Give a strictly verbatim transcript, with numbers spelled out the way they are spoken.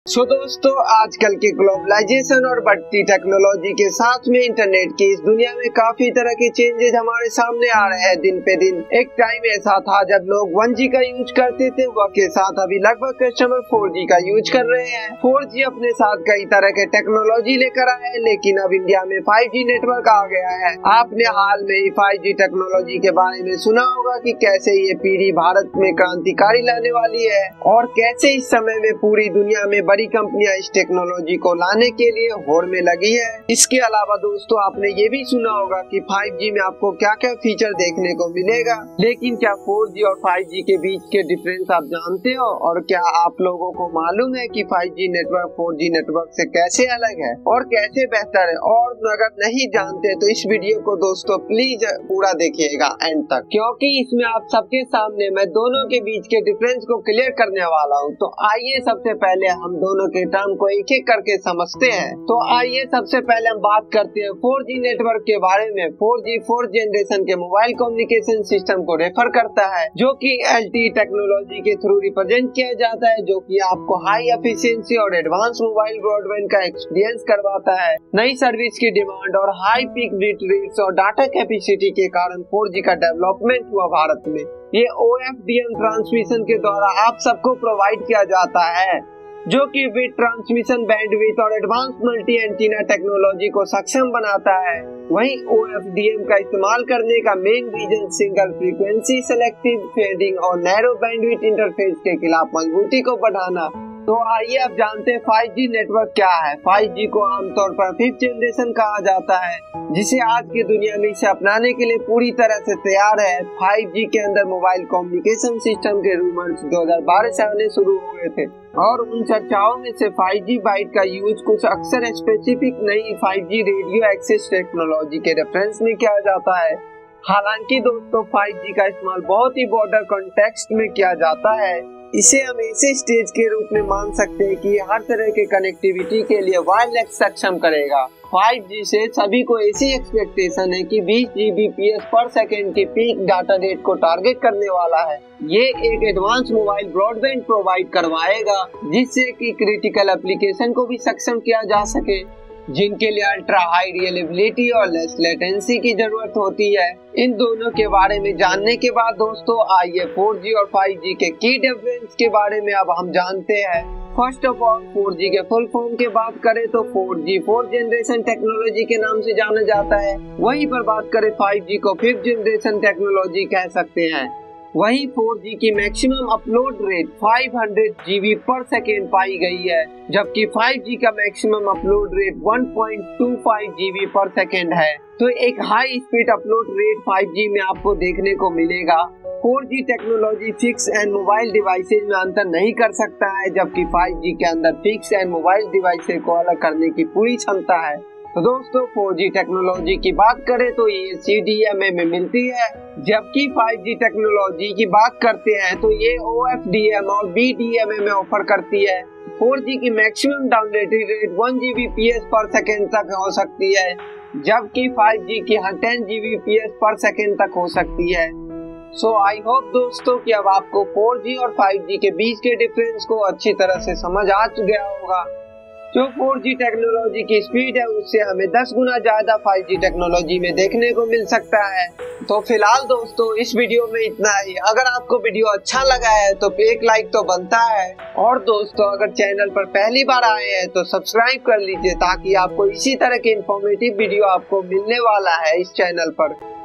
सो so दोस्तों, आजकल के ग्लोबलाइजेशन और बढ़ती टेक्नोलॉजी के साथ में इंटरनेट की इस दुनिया में काफी तरह के चेंजेस हमारे सामने आ रहे हैं दिन पे दिन। एक टाइम ऐसा था जब लोग वन जी का यूज करते थे, वह के साथ अभी लगभग कस्टमर फोर जी का यूज कर रहे हैं। फोर जी अपने साथ कई तरह के टेक्नोलॉजी लेकर आए हैं, लेकिन अब इंडिया में फाइव जी नेटवर्क आ गया है। आपने हाल में ही फाइव जी टेक्नोलॉजी के बारे में सुना होगा कि कैसे ये पीढ़ी भारत में क्रांतिकारी लाने वाली है और कैसे इस समय में पूरी दुनिया में बड़ी कंपनियां इस टेक्नोलॉजी को लाने के लिए होड़ में लगी है। इसके अलावा दोस्तों, आपने ये भी सुना होगा कि फाइव जी में आपको क्या क्या फीचर देखने को मिलेगा, लेकिन क्या फोर जी और फाइव जी के बीच के डिफरेंस आप जानते हो? और क्या आप लोगों को मालूम है कि five G network four G network से कैसे अलग है और कैसे बेहतर है? और अगर नहीं जानते तो इस वीडियो को दोस्तों प्लीज पूरा देखिएगा एंड तक, क्योंकि इसमें आप सबके सामने मैं दोनों के बीच के डिफरेंस को क्लियर करने वाला हूँ। तो आइए सबसे पहले हम दोनों के टर्म को एक एक करके समझते हैं। तो आइए सबसे पहले हम बात करते हैं फोर जी नेटवर्क के बारे में। फोर जी फोर्थ जनरेशन के मोबाइल कम्युनिकेशन सिस्टम को रेफर करता है, जो कि एल टी ई टेक्नोलॉजी के थ्रू रिप्रेजेंट किया जाता है, जो कि आपको हाई एफिशिएंसी और एडवांस मोबाइल ब्रॉडबैंड का एक्सपीरियंस करवाता है। नई सर्विस की डिमांड और हाई पीक बिट रेट्स और डाटा कैपेसिटी के कारण फोर जी का डेवलपमेंट हुआ भारत में। ये O F D M transmission के द्वारा आप सबको प्रोवाइड किया जाता है, जो कि बिट ट्रांसमिशन, बैंडविड्थ और एडवांस मल्टी एंटीना टेक्नोलॉजी को सक्षम बनाता है। वहीं ओ एफ डी एम का इस्तेमाल करने का main reason single frequency, selective fading और नैरो बैंडविड्थ इंटरफेस के खिलाफ मजबूती को बढ़ाना। तो आइए अब जानते हैं फाइव जी नेटवर्क क्या है। फाइव जी को आमतौर पर फिफ्थ जनरेशन कहा जाता है, जिसे आज की दुनिया में इसे अपनाने के लिए पूरी तरह से तैयार है। फाइव जी के अंदर मोबाइल कम्युनिकेशन सिस्टम के रूमर्स दो हज़ार बारह से आने शुरू हो गए थे और उन चर्चाओं में से फाइव जी बाइट का यूज कुछ अक्सर स्पेसिफिक नई five G radio access technology के रेफरेंस में किया जाता है। हालांकि दोस्तों, फाइव जी का इस्तेमाल बहुत ही बॉर्डर कॉन्टेक्स्ट में किया जाता है। इसे हम ऐसे स्टेज के रूप में मान सकते हैं कि हर तरह के कनेक्टिविटी के लिए वायरलेस सक्षम करेगा। फाइव जी से सभी को ऐसी एक्सपेक्टेशन है कि बीस जी बी पी एस पर सेकेंड की पीक डाटा रेट को टारगेट करने वाला है। ये एक एडवांस मोबाइल ब्रॉडबैंड प्रोवाइड करवाएगा, जिससे कि क्रिटिकल एप्लीकेशन को भी सक्षम किया जा सके, जिनके लिए अल्ट्रा हाई रिलायबिलिटी और लेस लेटेंसी की जरूरत होती है। इन दोनों के बारे में जानने के बाद दोस्तों, आइए फोर जी और फाइव जी के की डिफरेंस के बारे में अब हम जानते हैं। First of all, four G के फुल फॉर्म की बात करें तो four G fourth generation technology के नाम से जाना जाता है। वहीं पर बात करें फाइव जी को फिफ्थ जनरेशन टेक्नोलॉजी कह सकते हैं। वहीं फोर जी की मैक्सिमम अपलोड रेट पाँच सौ जी बी पर सेकेंड पाई गई है, जबकि फाइव जी का मैक्सिमम अपलोड रेट एक पॉइंट दो पाँच जी बी पर सेकेंड है। तो एक high speed upload rate five G में आपको देखने को मिलेगा। Four G technology fix and mobile devices में अंतर नहीं कर सकता है, जबकि फाइव जी के अंदर फिक्स एंड मोबाइल डिवाइसेज को अलग करने की पूरी क्षमता है। तो दोस्तों, फोर जी टेक्नोलॉजी की बात करें तो ये सी डी एम ए में मिलती है, जबकि फाइव जी टेक्नोलॉजी की बात करते हैं तो ये ओ एफ डी एम और बी डी एम ए में ऑफर करती है। फोर जी की maximum download rate one G B P S पर सेकेंड तक हो सकती है, जबकि फाइव जी की ten G B P S पर सेकेंड तक हो सकती है। सो आई होप दोस्तों कि अब आपको फोर जी और फाइव जी के बीच के डिफरेंस को अच्छी तरह से समझ आ गया होगा। जो फोर जी टेक्नोलॉजी की स्पीड है, उससे हमें दस गुना ज्यादा फाइव जी टेक्नोलॉजी में देखने को मिल सकता है। तो फिलहाल दोस्तों, इस वीडियो में इतना ही। अगर आपको वीडियो अच्छा लगा है तो एक लाइक तो बनता है, और दोस्तों अगर चैनल पर पहली बार आए हैं तो सब्सक्राइब कर लीजिए, ताकि आपको इसी तरह के इंफॉर्मेटिव वीडियो आपको मिलने वाला है इस चैनल पर।